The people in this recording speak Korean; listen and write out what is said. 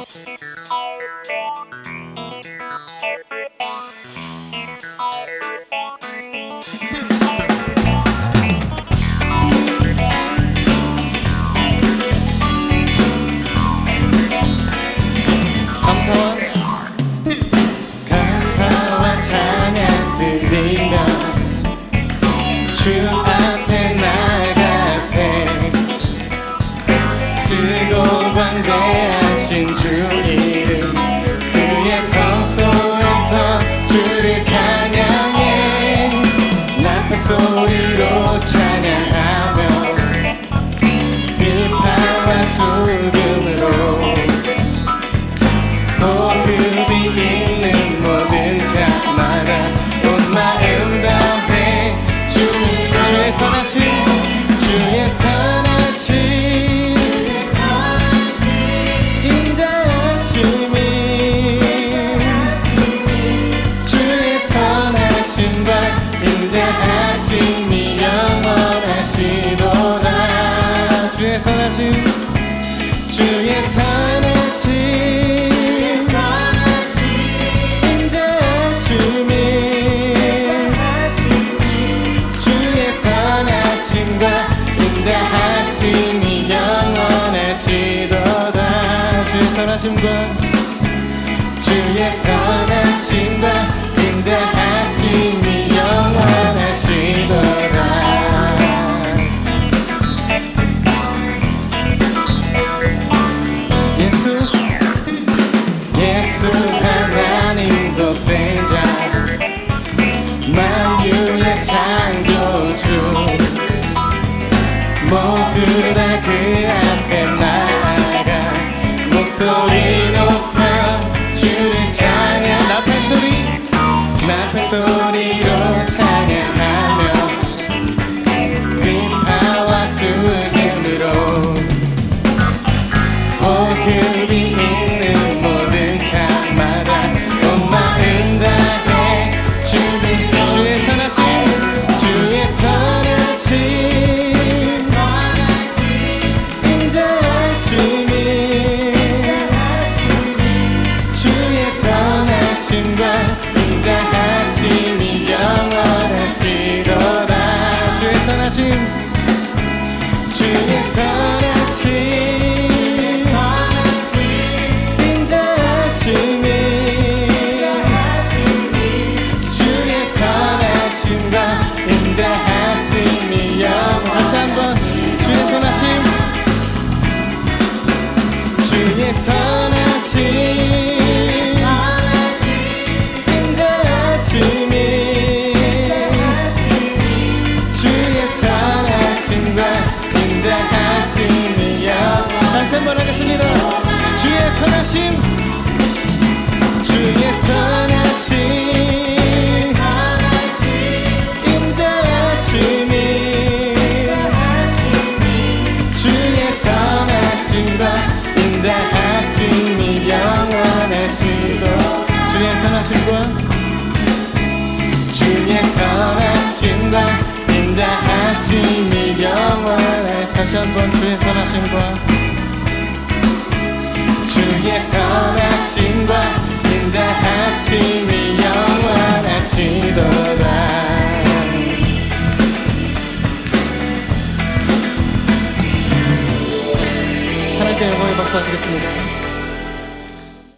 감사와 찬양 드리며 주 앞에 나가세. 뜨거운 광대하신 주 이름 그의 성소에서 주를 찬양해. 나팔 소리로 찬양하며 비파와 수금으로 호흡이 있는 모든 자마다 온 마음 다해 주의 선하심 주의 선하심 인자하심이 주의 선하심과 인자하심이 영원하시도다. 주의 선하심 주의 선하심 인자하심이 영원하시도다. 주의 선하심과 주의 선하심과 인자하심이 영원하시도다. 예수 하나님 독생자 만유의 창조주 모두 다 그 앞에 나아가 목소리 높여 주를 찬양. 나팔 소리로 찬양하며 비파와 수금으로 호흡이 있는 모든 자마다 온 마음 다해 주의 선하심 주의 선하심 인자하심이 영원하시도다. 주의 선하심 주의 선하심 인자하심이 주의 선하심과 인자하심이 영원하시도다. 다시 한번 주의 선하심 주의 선하심 다시 한번 하겠습니다. 주의 선하심 주의 선하심 인자하심이 주의 선하심과 인자하심이 영원하시도. 주의 선하심과 주의 선하심과 인자하심이 영원하시도. 다시 한번 주의 선하심과 주의 선하심과 인자하심이 영원하시도다. 하나님께 영광의 박수 드리겠습니다.